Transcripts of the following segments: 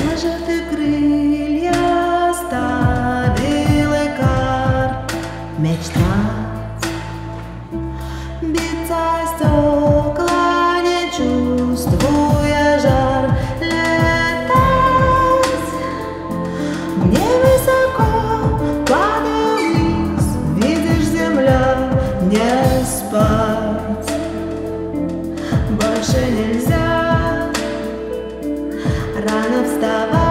же ты крылья оставил, Икар, мечтать, биться о стекла, не чувствуя жар, летать. Мне высоко, падаю вниз, видишь, земля, не спать. Больше нельзя рано вставать.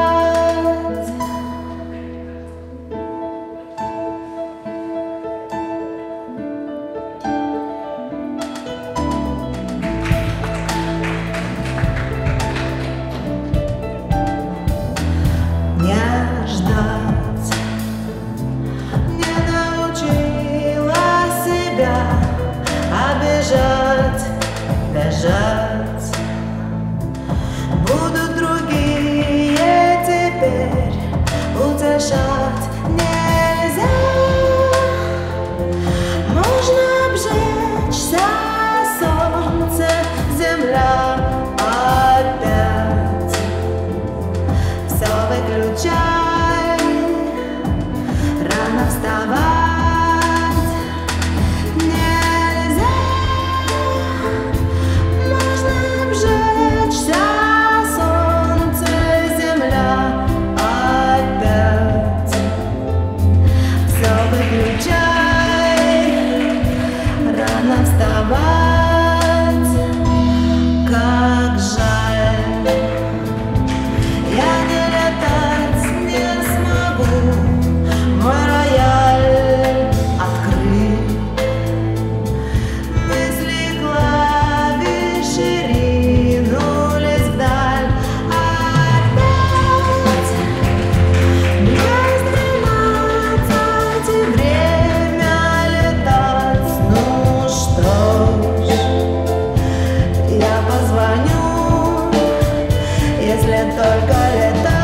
Не ждать, не научила себя обижать, бежать. Будут другие теперь утешать. Нельзя, можно обжечься, солнце, земля опять. Все выключай, рано вставать. Нельзя, можно обжечься, солнце, земля опять. Все выключай, рано вставать. Как жаль, я не летать не смогу, мой рояль открыт. Мысли клавиши ринулись вдаль опять. Мне с 12 время летать. Ну что ж, я позвоню, если только летать.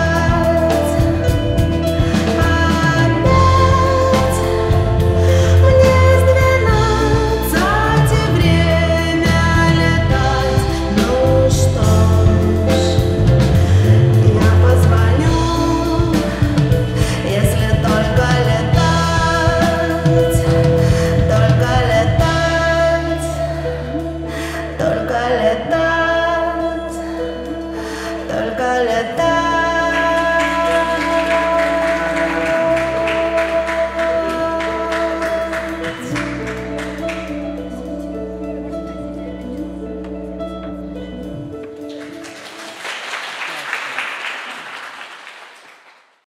Опять мне с 12 время летать. Ну что ж, я позвоню, если только летать. Только летать, только летать, только летать.